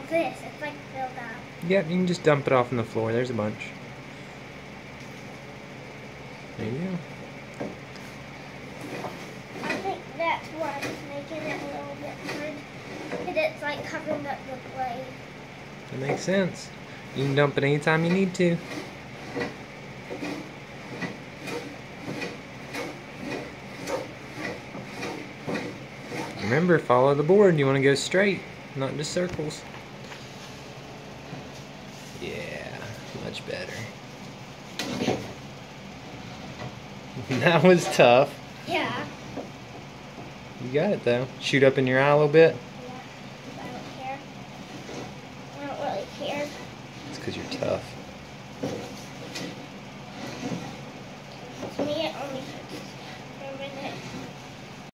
this. It's like filled up. Yep, you can just dump it off on the floor. There's a bunch. There you go. I think that's why it's making it a little bit hard. Because it's like covering up the blade. That makes sense. You can dump it anytime you need to. Remember, follow the board. You want to go straight, not just circles. Yeah, much better. That was tough. Yeah. You got it though. Shoot up in your eye a little bit. Yeah. I don't care. I don't really care. It's because you're tough. To me, it only hurts.